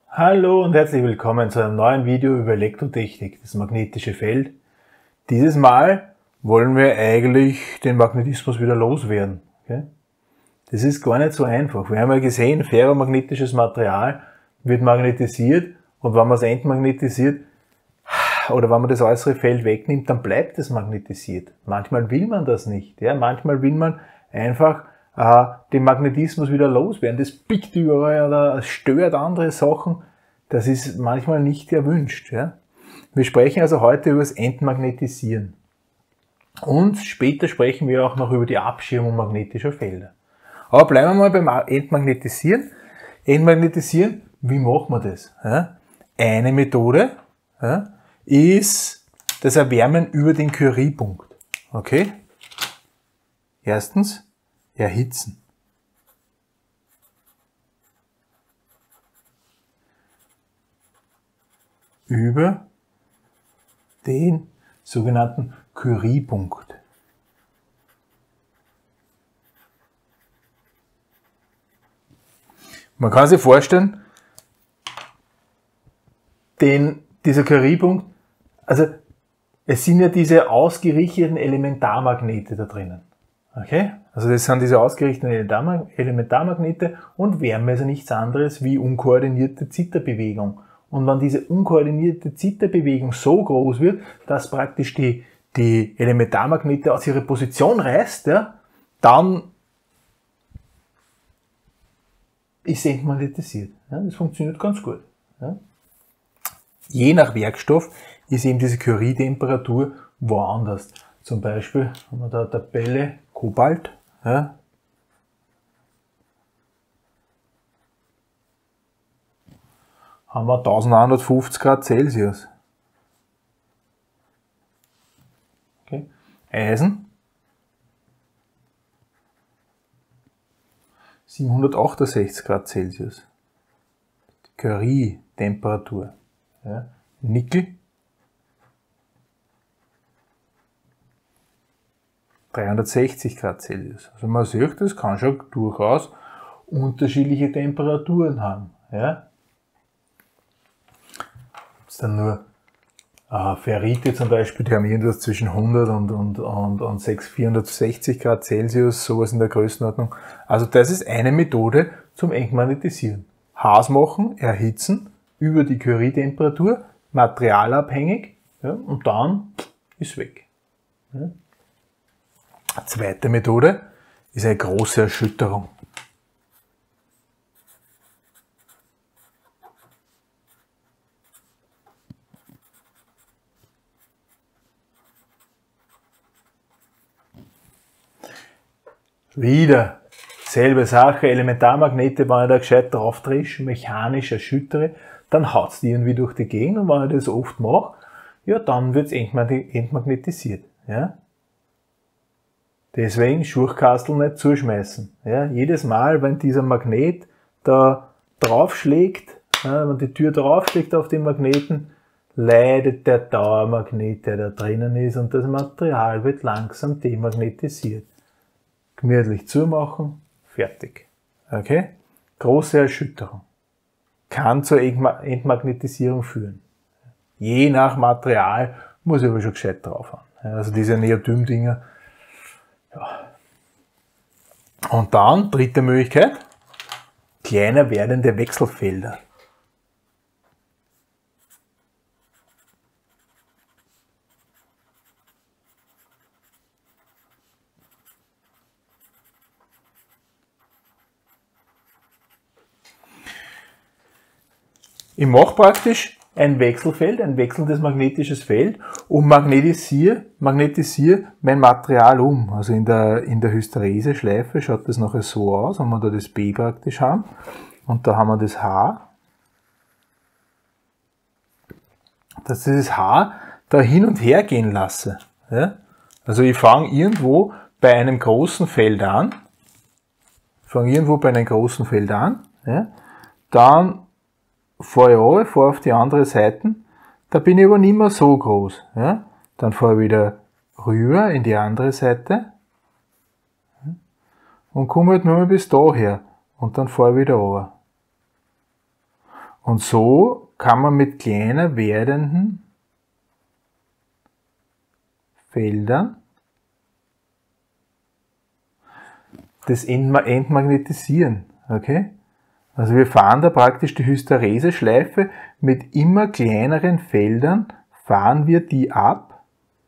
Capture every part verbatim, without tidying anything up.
Hallo und herzlich willkommen zu einem neuen Video über Elektrotechnik, das magnetische Feld. Dieses Mal wollen wir eigentlich den Magnetismus wieder loswerden. Okay? Das ist gar nicht so einfach. Wir haben ja gesehen, ferromagnetisches Material wird magnetisiert und wenn man es entmagnetisiert oder wenn man das äußere Feld wegnimmt, dann bleibt es magnetisiert. Manchmal will man das nicht. Ja? Manchmal will man einfach äh, den Magnetismus wieder loswerden. Das biegt überall oder stört andere Sachen. Das ist manchmal nicht erwünscht. Ja? Wir sprechen also heute über das Entmagnetisieren. Und später sprechen wir auch noch über die Abschirmung magnetischer Felder. Aber bleiben wir mal beim Entmagnetisieren. Entmagnetisieren, wie machen wir das? Ja? Eine Methode ja, ist das Erwärmen über den Curiepunkt. Okay? Erstens, erhitzen. Über den sogenannten Curiepunkt. Man kann sich vorstellen, den, dieser Curiepunkt, also es sind ja diese ausgerichteten Elementarmagnete da drinnen. Okay? Also das sind diese ausgerichteten Elementarmagnete und Wärme ist ja nichts anderes wie unkoordinierte Zitterbewegung. Und wenn diese unkoordinierte Zitterbewegung so groß wird, dass praktisch die, die Elementarmagnete aus ihrer Position reißt, ja, dann ist es entmagnetisiert. Ja, das funktioniert ganz gut. Ja. Je nach Werkstoff ist eben diese Curie-Temperatur woanders. Zum Beispiel haben wir da eine Tabelle Kobalt. Ja. Haben wir eintausendeinhundertfünfzig Grad Celsius. Okay. Eisen siebenhundertachtundsechzig Grad Celsius. Curie-Temperatur. Ja. Nickel dreihundertsechzig Grad Celsius. Also man sieht, das kann schon durchaus unterschiedliche Temperaturen haben. Ja. Dann nur äh, Ferrite zum Beispiel, die haben irgendwas zwischen hundert und, und, und, und vierhundertsechzig Grad Celsius, sowas in der Größenordnung. Also das ist eine Methode zum Entmagnetisieren. Heiß machen, erhitzen, über die Curie-Temperatur, materialabhängig, ja, und dann ist weg. Ja. Eine zweite Methode ist eine große Erschütterung. Wieder selbe Sache, Elementarmagnete, wenn ich da gescheit drauf drische, mechanisch erschüttere, dann haut es die irgendwie durch die Gegend und wenn ich das oft mache, ja, dann wird es entmagnetisiert. Ja? Deswegen Schurchkastel nicht zuschmeißen. Ja? Jedes Mal, wenn dieser Magnet da draufschlägt, ja, wenn die Tür draufschlägt auf den Magneten, leidet der Dauermagnet, der da drinnen ist, und das Material wird langsam demagnetisiert. Gemütlich zumachen, fertig. Okay? Große Erschütterung. Kann zur Entmagnetisierung führen. Je nach Material muss ich aber schon gescheit drauf haben. Also diese Neodym-Dinger. Ja. Und dann, dritte Möglichkeit, kleiner werdende Wechselfelder. Ich mache praktisch ein Wechselfeld, ein wechselndes magnetisches Feld und magnetisiere, magnetisiere mein Material um. Also in der, in der Hysterese-Schleife schaut das nachher so aus, wenn wir da das B praktisch haben. Und da haben wir das H. Dass ich das H da hin und her gehen lasse. Ja? Also ich fange irgendwo bei einem großen Feld an. Ich fange irgendwo bei einem großen Feld an. Ja? Dann fahre ich runter, fahre auf die andere Seite, da bin ich aber nicht mehr so groß. Ja? Dann fahre ich wieder rüber in die andere Seite und komme halt nur mal bis daher und dann fahre ich wieder runter. Und so kann man mit kleiner werdenden Feldern das entmagnetisieren. Okay? Also wir fahren da praktisch die Hystereseschleife mit immer kleineren Feldern, fahren wir die ab.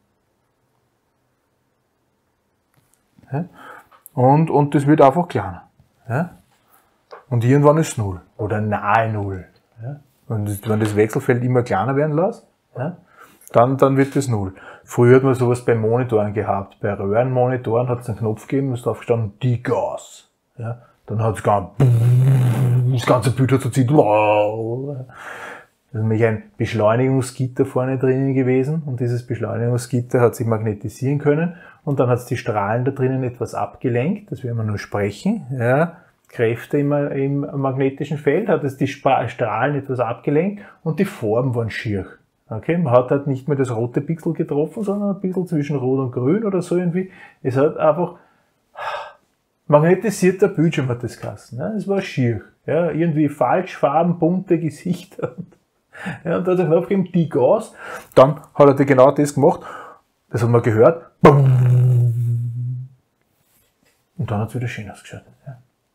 Ja? Und, und das wird einfach kleiner. Ja? Und irgendwann ist Null oder nahe Null. Ja? Und wenn das Wechselfeld immer kleiner werden lässt, ja, dann, dann wird das Null. Früher hat man sowas bei Monitoren gehabt. Bei Röhrenmonitoren hat es einen Knopf gegeben, ist drauf gestanden, die Gas. Ja? Dann hat es gar das ganze Bild hat so zieht. Wow. Da ist nämlich ein Beschleunigungsgitter vorne drinnen gewesen und dieses Beschleunigungsgitter hat sich magnetisieren können und dann hat es die Strahlen da drinnen etwas abgelenkt, das werden wir nur sprechen. Ja? Kräfte im, im magnetischen Feld hat es die Strahlen etwas abgelenkt und die Farben waren schier. Okay, man hat halt nicht mehr das rote Pixel getroffen, sondern ein bisschen zwischen Rot und Grün oder so irgendwie. Es hat einfach magnetisierter Bildschirm hat das geheißen. Ja, es war schier. Ja, irgendwie falsch, Farben, bunte Gesichter. Ja, und da hat er Knopf gegeben, die Gas. Dann hat er genau das gemacht. Das hat man gehört. Und dann hat es wieder schön ausgeschaut. Ja.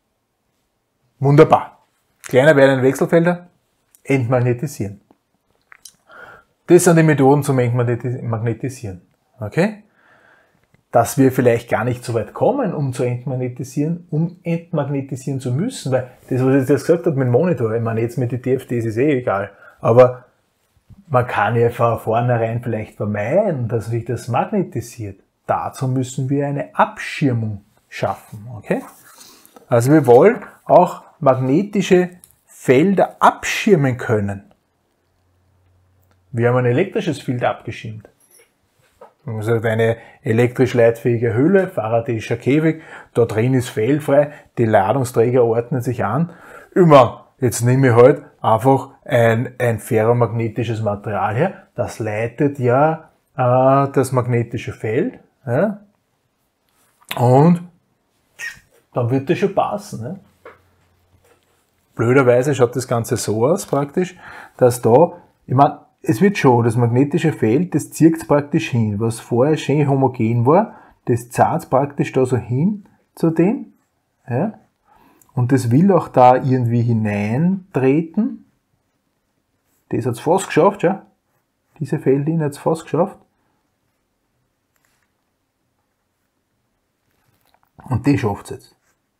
Wunderbar. Kleiner werdende Wechselfelder entmagnetisieren. Das sind die Methoden zum Entmagnetisieren. Okay? Dass wir vielleicht gar nicht so weit kommen, um zu entmagnetisieren, um entmagnetisieren zu müssen, weil das, was ich jetzt gesagt habe mit dem Monitor, ich meine, jetzt mit den D F Ds ist eh egal, aber man kann ja von vornherein vielleicht vermeiden, dass sich das magnetisiert. Dazu müssen wir eine Abschirmung schaffen. Okay? Also wir wollen auch magnetische Felder abschirmen können. Wir haben ein elektrisches Feld abgeschirmt. Also eine elektrisch leitfähige Hülle, Faraday'scher Käfig, da drin ist fehlfrei, die Ladungsträger ordnen sich an. Immer, jetzt nehme ich halt einfach ein, ein ferromagnetisches Material her, das leitet ja äh, das magnetische Feld. Ja? Und dann wird das schon passen. Ne? Blöderweise schaut das Ganze so aus praktisch, dass da, ich meine, es wird schon, das magnetische Feld, das zieht praktisch hin. Was vorher schön homogen war, das zahlt praktisch da so hin zu dem. Ja? Und das will auch da irgendwie hineintreten. Das hat es fast geschafft, ja. Diese Feldlinie hat es fast geschafft. Und die schafft es jetzt.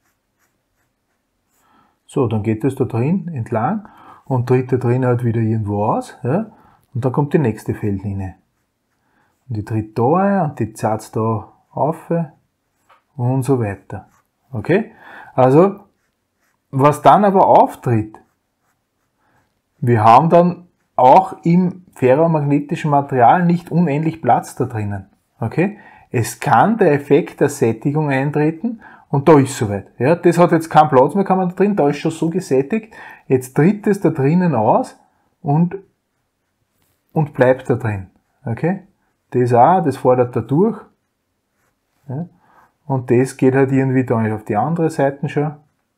So, dann geht es da drin entlang und tritt da drin halt wieder irgendwo aus. Ja? Und dann kommt die nächste Feldlinie. Und die tritt da ein und die zahlt da auf und so weiter. Okay? Also, was dann aber auftritt, wir haben dann auch im ferromagnetischen Material nicht unendlich Platz da drinnen. Okay? Es kann der Effekt der Sättigung eintreten und da ist soweit. Ja, das hat jetzt keinen Platz mehr, kann man da drin, da ist schon so gesättigt. Jetzt tritt es da drinnen aus und und bleibt da drin. Okay? Das auch, das fordert da durch. Ja? Und das geht halt irgendwie dann auf die andere Seite schon.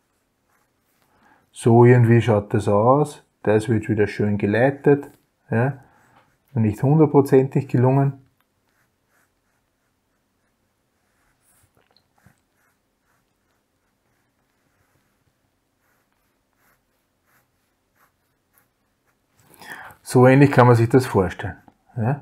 So irgendwie schaut das aus. Das wird wieder schön geleitet. Ja? Nicht hundertprozentig gelungen. So ähnlich kann man sich das vorstellen. Ja?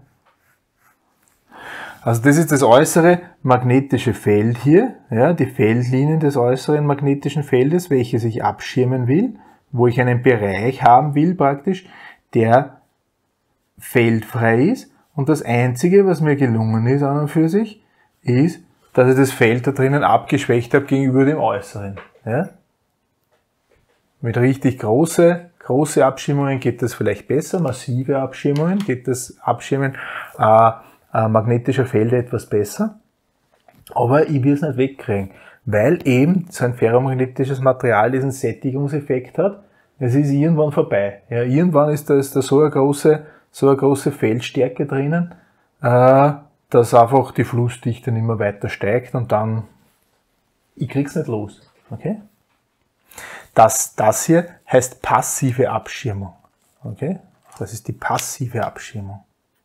Also das ist das äußere magnetische Feld hier, ja, die Feldlinien des äußeren magnetischen Feldes, welches ich abschirmen will, wo ich einen Bereich haben will praktisch, der feldfrei ist. Und das Einzige, was mir gelungen ist an und für sich, ist, dass ich das Feld da drinnen abgeschwächt habe gegenüber dem äußeren. Ja? Mit richtig große Große Abschirmungen geht das vielleicht besser, massive Abschirmungen geht das Abschirmen äh, äh, magnetischer Felder etwas besser. Aber ich will es nicht wegkriegen, weil eben so ein ferromagnetisches Material diesen Sättigungseffekt hat. Es ist irgendwann vorbei. Ja, irgendwann ist da, ist da so eine große, so eine große Feldstärke drinnen, äh, dass einfach die Flussdichte nicht mehr weiter steigt und dann, ich krieg's nicht los. Okay? Das, das hier heißt passive Abschirmung. Okay? Das ist die passive Abschirmung.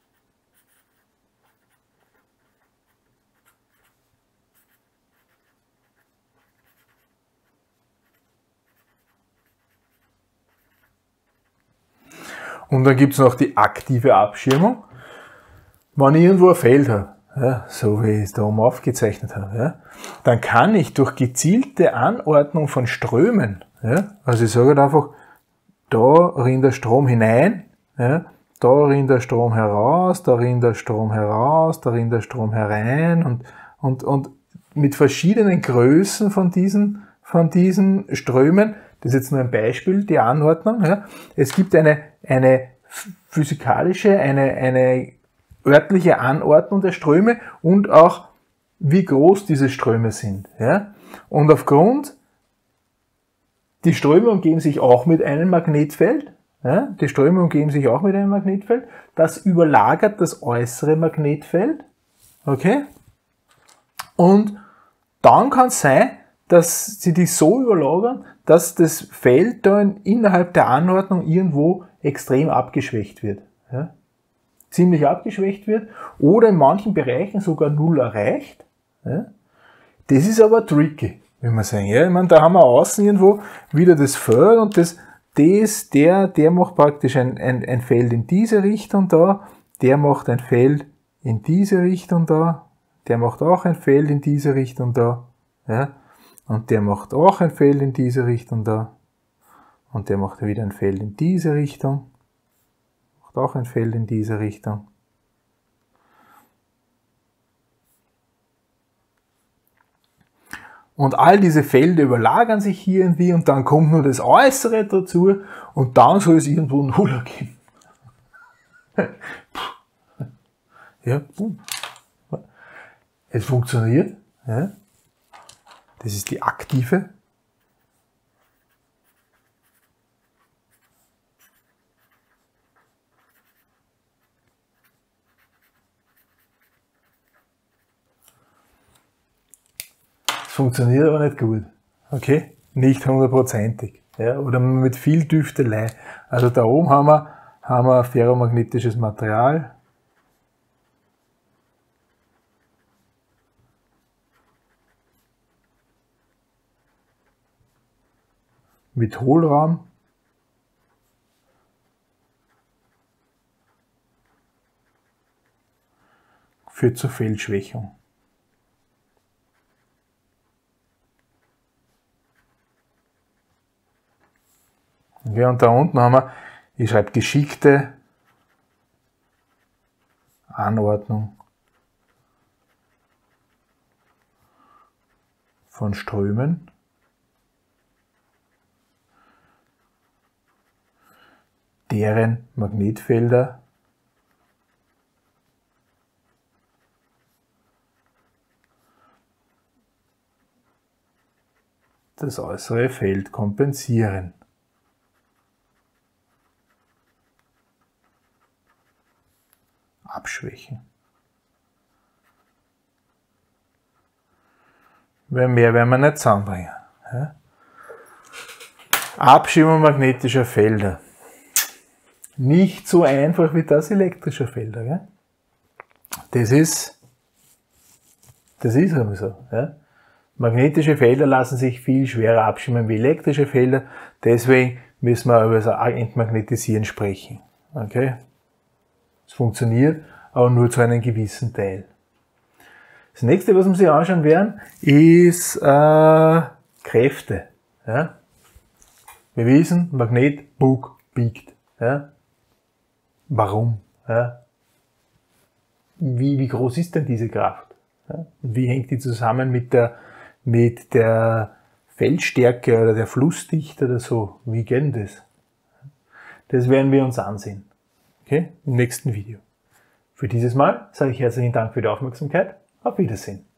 Und dann gibt es noch die aktive Abschirmung. Wenn ich irgendwo ein Feld habe, ja, so wie ich es da oben aufgezeichnet habe, ja, dann kann ich durch gezielte Anordnung von Strömen, ja, also ich sage einfach, da rinnt der Strom hinein, ja, da rinnt der Strom heraus, da rinnt der Strom heraus, da rinnt der Strom herein und, und, und mit verschiedenen Größen von diesen, von diesen Strömen, das ist jetzt nur ein Beispiel, die Anordnung, ja, es gibt eine, eine physikalische, eine, eine örtliche Anordnung der Ströme und auch wie groß diese Ströme sind. Ja? Und aufgrund, die Ströme umgeben sich auch mit einem Magnetfeld, ja? Die Ströme umgeben sich auch mit einem Magnetfeld, das überlagert das äußere Magnetfeld, okay? Und dann kann es sein, dass sie die so überlagern, dass das Feld da innerhalb der Anordnung irgendwo extrem abgeschwächt wird. Ja? Ziemlich abgeschwächt wird oder in manchen Bereichen sogar null erreicht. Ja? Das ist aber tricky, wie man sagen. Ja? Ich meine, da haben wir außen irgendwo wieder das Feld und das, das der, der macht praktisch ein, ein, ein Feld in diese Richtung da, der macht ein Feld in diese Richtung da, der macht auch ein Feld in diese Richtung da. Ja? Und der macht auch ein Feld in diese Richtung da. Und der macht wieder ein Feld in diese Richtung. Macht auch ein Feld in diese Richtung. Und all diese Felder überlagern sich hier irgendwie und dann kommt nur das Äußere dazu und dann soll es irgendwo Nuller geben. Ja, es funktioniert. Ja. Das ist die aktive. Es funktioniert aber nicht gut. Okay? Nicht hundertprozentig. Ja? Oder mit viel Düftelei. Also da oben haben wir, haben wir ferromagnetisches Material. Mit Hohlraum. Führt zur Feldschwächung. Okay, und da unten haben wir, ich schreibe geschickte Anordnung von Strömen. Deren Magnetfelder das äußere Feld kompensieren. Abschwächen. Mehr werden wir nicht zusammenbringen. Ja? Abschirmung magnetischer Felder. Nicht so einfach wie das elektrischer Felder. Gell? Das ist, das ist aber so. Ja? Magnetische Felder lassen sich viel schwerer abschirmen wie elektrische Felder. Deswegen müssen wir über das Entmagnetisieren sprechen. Okay? Es funktioniert, aber nur zu einem gewissen Teil. Das nächste, was wir uns anschauen werden, ist äh, Kräfte. Ja? Wir wissen, Magnet, Bug, biegt. Ja? Warum? Ja? Wie, wie groß ist denn diese Kraft? Ja? Und wie hängt die zusammen mit der, mit der Feldstärke oder der Flussdichte oder so? Wie geht denn das? Das werden wir uns ansehen. Okay? Im nächsten Video. Für dieses Mal sage ich herzlichen Dank für die Aufmerksamkeit. Auf Wiedersehen.